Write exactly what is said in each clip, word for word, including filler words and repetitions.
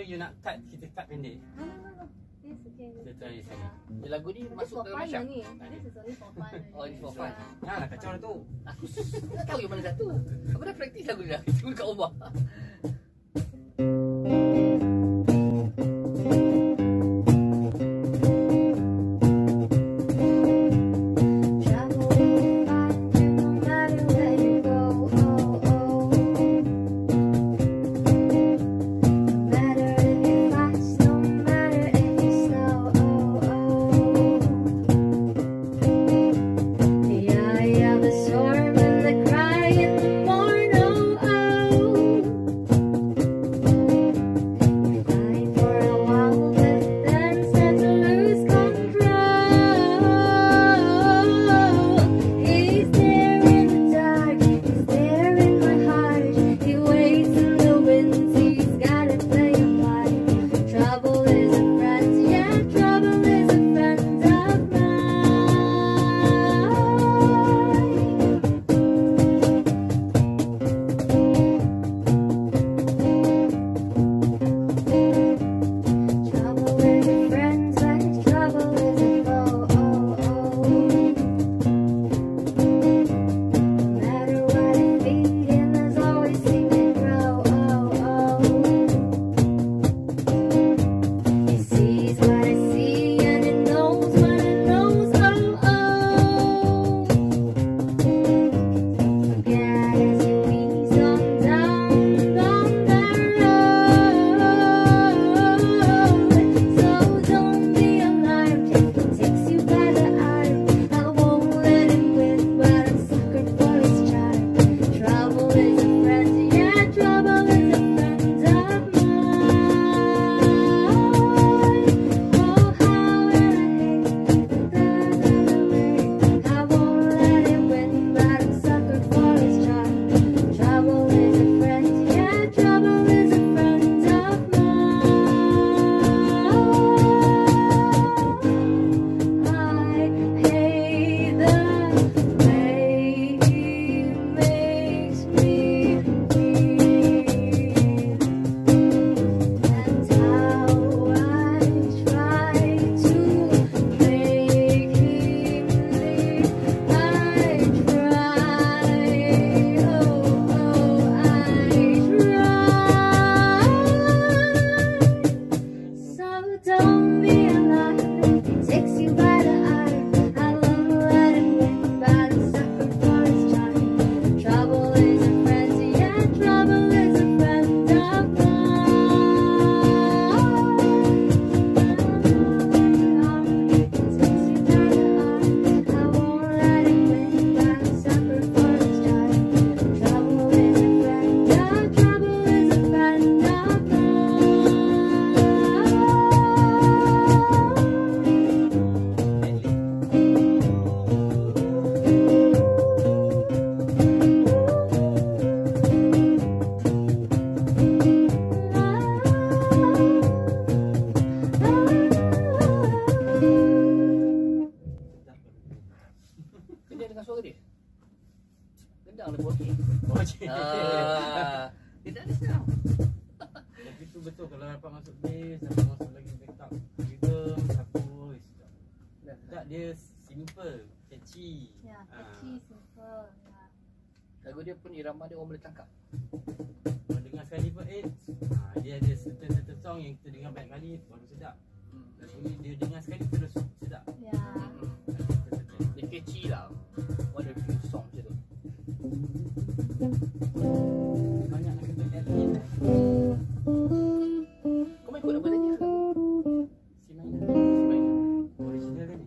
ke you nak cut, kita cut pendek? No, no, no. This okay. Kita try sekali. Dia lagu ni This masuk for dalam fun masyak. ni. This is only for fun. Oh, ini for fun. Janganlah kacau lah tu. Aku tak tahu yang mana satu. Aku dah praktis lagu ni dah. Cuma kat rumah. Ah, dia tak ada sound. Tapi tu betul kalau dapat masuk bass, dapat masuk lagi backup rhythm, satu sedap. Tak, dia simple, catchy. Ya, catchy, simple. Ya. Lagu dia pun irama dia orang boleh tangkap. Kalau dengar sekali pun eh, ha, dia ada certain-certain song yang kita dengar banyak kali baru sedap. Hmm. Lagu ni dia dengar sekali terus sedap. Ya. Dia catchy lah. One of few songs je tu. Banyak nak kena edit. Kau main ikut apa tadi lagu? Si minor. Si minor. Original dia ni.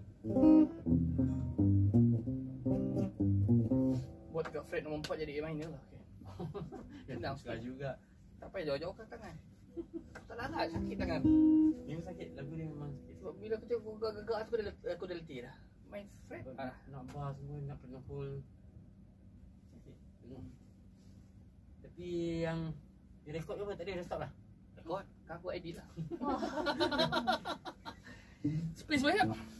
Buat dekat fret nombor empat jadi A minor lah. Okay. Senang Suka juga. Tak payah jauh-jauh kan tangan. Tak larat, sakit tangan. Memang sakit, lagu ni memang sakit. Sebab bila aku tengok gagak-gagak aku dah aku dah letih dah. Main fret ah. Nak bar semua, nak pengepul. Sakit. Hmm. Tapi yang dia rekod ke apa? Tak ada, dah stop lah. Rekod, kan aku edit lah. Wah. Space banyak.